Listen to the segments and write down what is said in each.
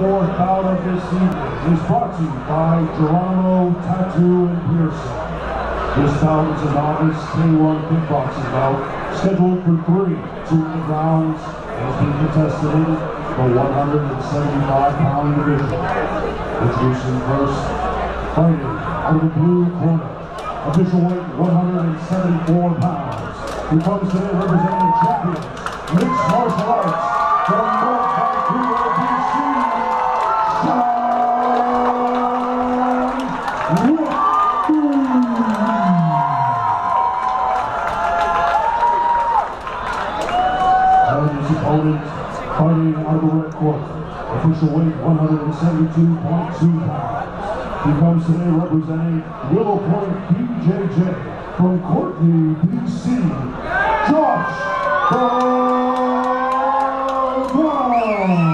fourth bout of this evening is brought to you by Geronimo Tattoo and Piercing. This bout is a novice K1 kickboxing bout scheduled for 3 2-minute rounds and is being contested in the 175-pound division. Introducing first, fighting out of the blue corner, official weight 174 pounds. He comes today representing champions, mixed martial arts from North Vancouver, BC, and his opponent, fighting out of the red corner, official weight 172.2 pounds. He comes today representing Willow Point, BJJ, from Courtney, BC, Josh Beaudoin.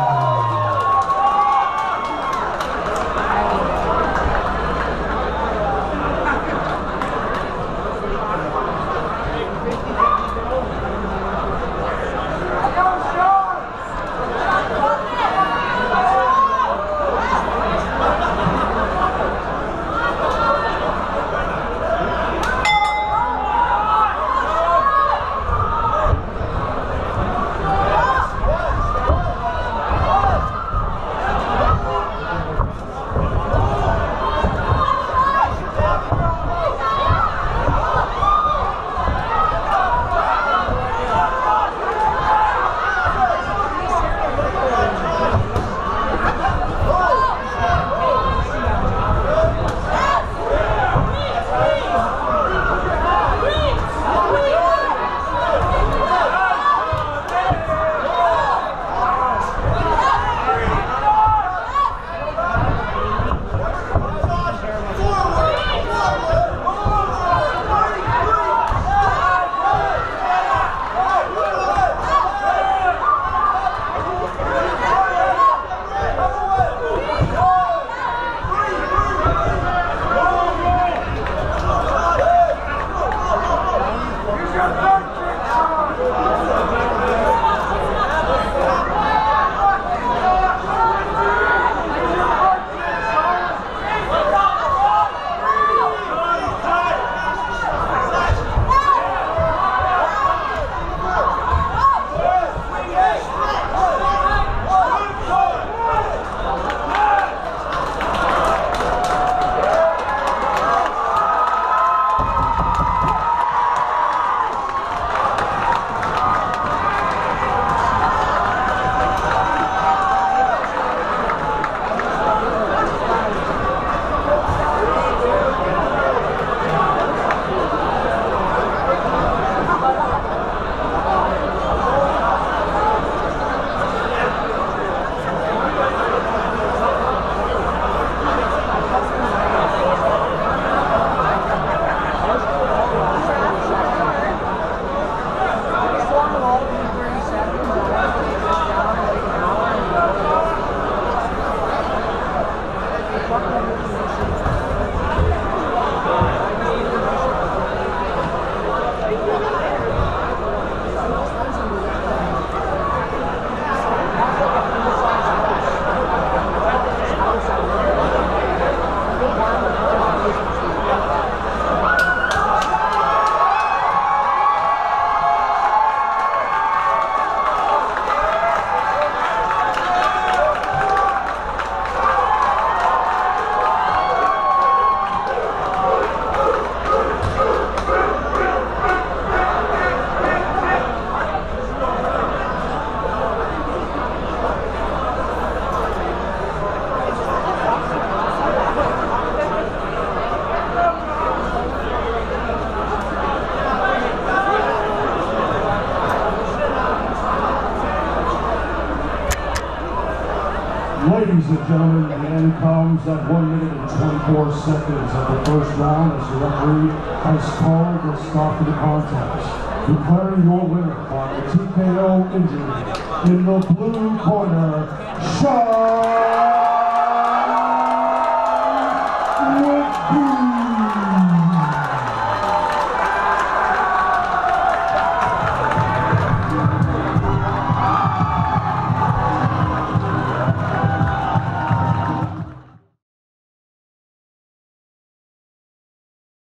Ladies and gentlemen, the end comes at 1 minute and 24 seconds of the first round as the referee has called the stop to the contest. Declaring your winner by a TKO injury in the blue corner, Shutterstock.